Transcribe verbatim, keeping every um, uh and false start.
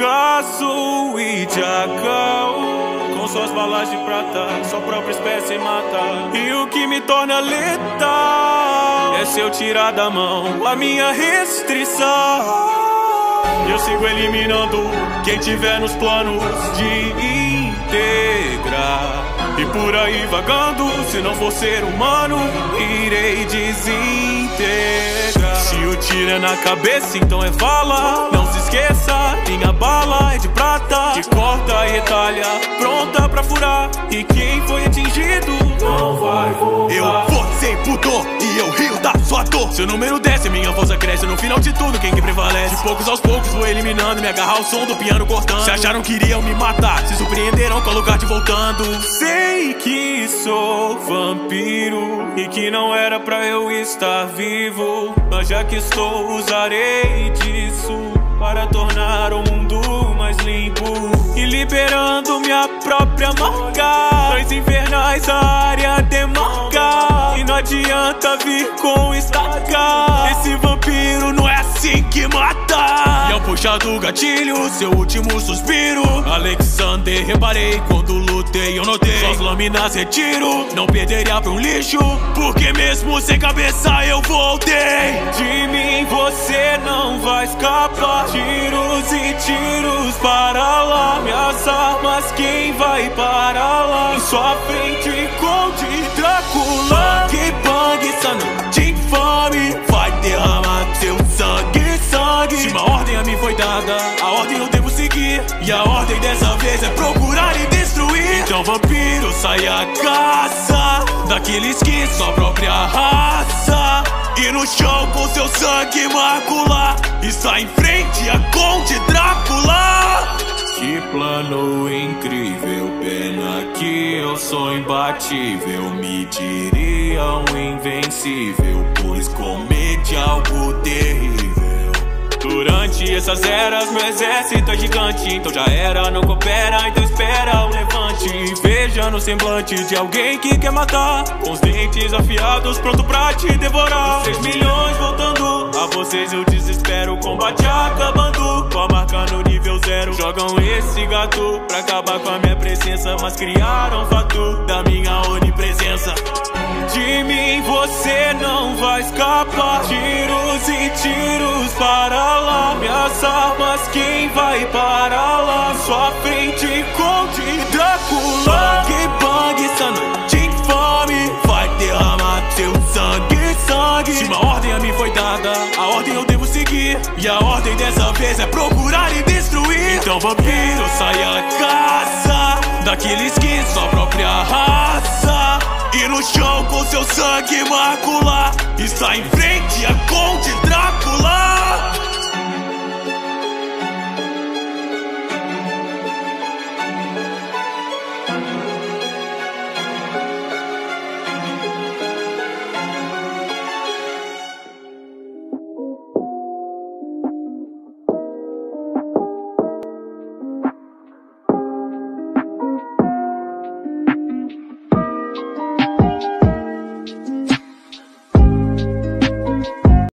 caso e jacal, com suas balas de prata, sua própria espécie mata. E o que me torna letal é se eu tirar da mão a minha restrição. Eu sigo eliminando quem tiver nos planos de integrar. E por aí vagando, se não for ser humano, irei desintegrar. Se o tiro é na cabeça, então é vala. Não se esqueça, minha bala é de prata, que corta e retalha, pronta pra furar. E quem foi atingido não vai voltar. Eu vou sem pudor e eu rio da sua dor. Seu número desce, minha força cresce. No final de tudo, quem que prevalece? De poucos aos poucos vou eliminando, me agarrar ao som do piano cortando. Se acharam que iriam me matar, se surpreenderam com o lugar de voltando. Sei que sou vampiro e que não era pra eu estar vivo, mas já que estou, usarei disso para tornar o mundo mais limpo e liberando minha própria marca. Dois infernais, a área demarca, e não adianta vir com estaca. Esse vampiro não é assim que mata. E ao puxar do gatilho, seu último suspiro, Alexander, reparei quando lutei, eu notei suas lâminas retiro. Não perderia pra um lixo, porque mesmo sem cabeça eu voltei. De mim você não vai escapar. Tiros e tiros para lá, minhas armas quem vai para lá? Em sua frente Conde Drácula. Bang, bang, essa noite infame vai derramar seu sangue, sangue. Se uma ordem a mim foi dada, a ordem eu devo seguir, e a ordem dessa vez é procurar e destruir. Então vampiro, sai a caça daqueles que sua própria raça, e no chão com seu sangue macular, e sai em frente a Conde Drácula. Que plano incrível, pena que eu sou imbatível. Me diriam invencível, pois comete algo terrível. Durante essas eras meu exército é gigante, então já era, não coopera, então espera o levante. Veja no semblante de alguém que quer matar, com os dentes afiados, pronto pra te devorar. Seis milhões voltando a vocês, eu desespero, o combate acabando, com a marca no nível zero. Jogam esse gato pra acabar com a minha presença, mas criaram fato da minha onipresença. De mim você não vai escapar. Tiros e tiros para lá, minhas armas quem vai para lá? Sua frente Conde Drácula. Bang, bang, essa noite infame vai derramar seu sangue, sangue. Se uma ordem a mim foi dada, a ordem eu devo seguir, e a ordem dessa vez é procurar e destruir. Então vampiro, sai a caça daqueles que sua própria raça, e no chão com seu sangue macular, e sai em frente a